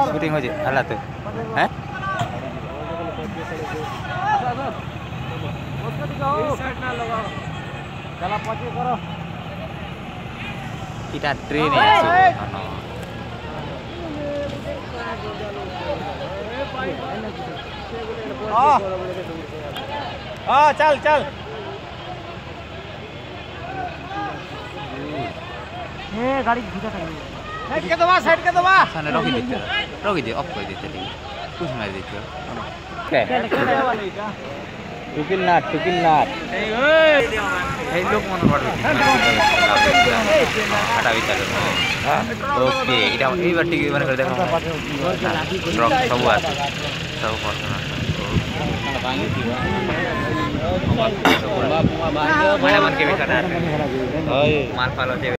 shooting हो जे हला तो हैं kita train ya चल चल गाड़ी घुसा था साइड के दबा सामने रोकी दे ऑफ कर देते थे कुछ मार देते हो टुकिल नाट ए लोग मन कर हटा विचार ओके इटा ए बार ठीक मन कर देखो ट्रक सब आ सब पर्सन माने मन के भी कटा मार पालो